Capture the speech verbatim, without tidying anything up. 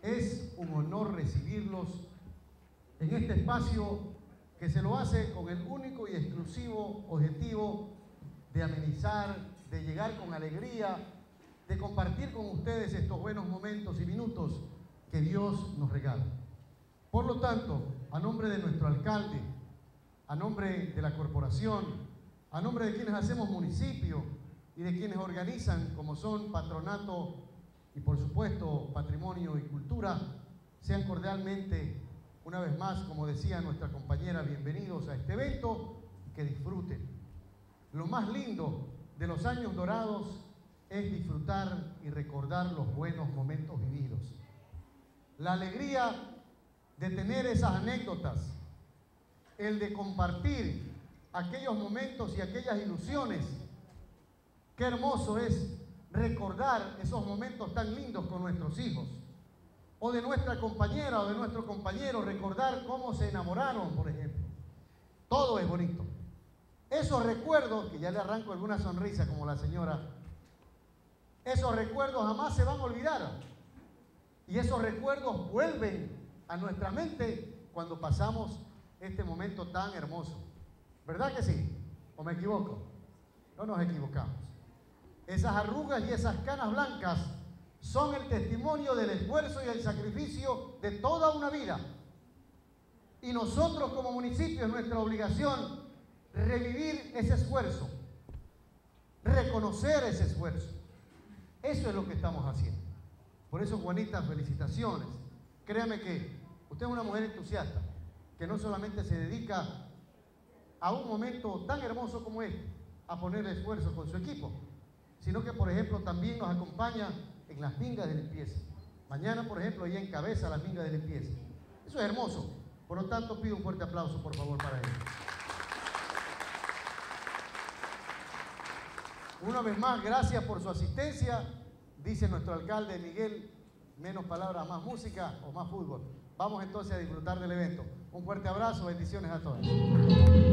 Es un honor recibirlos en este espacio que se lo hace con el único y exclusivo objetivo de amenizar, de llegar con alegría, de compartir con ustedes estos buenos momentos y minutos que Dios nos regala. Por lo tanto, a nombre de nuestro alcalde, a nombre de la corporación, a nombre de quienes hacemos municipio y de quienes organizan, como son Patronato y por supuesto Patrimonio y Cultura, sean cordialmente, una vez más, como decía nuestra compañera, bienvenidos a este evento y que disfruten. Lo más lindo de los años dorados es disfrutar y recordar los buenos momentos vividos. La alegría de tener esas anécdotas, el de compartir aquellos momentos y aquellas ilusiones. Qué hermoso es recordar esos momentos tan lindos con nuestros hijos, o de nuestra compañera o de nuestro compañero, recordar cómo se enamoraron, por ejemplo. Todo es bonito. Esos recuerdos, que ya le arranco alguna sonrisa como la señora, esos recuerdos jamás se van a olvidar. Y esos recuerdos vuelven a nuestra mente cuando pasamos este momento tan hermoso. ¿Verdad que sí? ¿O me equivoco? No nos equivocamos. Esas arrugas y esas canas blancas son el testimonio del esfuerzo y el sacrificio de toda una vida. Y nosotros como municipio es nuestra obligación revivir ese esfuerzo, reconocer ese esfuerzo. Eso es lo que estamos haciendo. Por eso, Juanita, felicitaciones. Créame que usted es una mujer entusiasta, que no solamente se dedica a un momento tan hermoso como este, a poner esfuerzo con su equipo, sino que, por ejemplo, también nos acompaña en las mingas de limpieza. Mañana, por ejemplo, ella encabeza las mingas de limpieza. Eso es hermoso. Por lo tanto, pido un fuerte aplauso, por favor, para ella. Una vez más, gracias por su asistencia. Dice nuestro alcalde Miguel, menos palabras, más música o más fútbol. Vamos entonces a disfrutar del evento. Un fuerte abrazo, bendiciones a todos.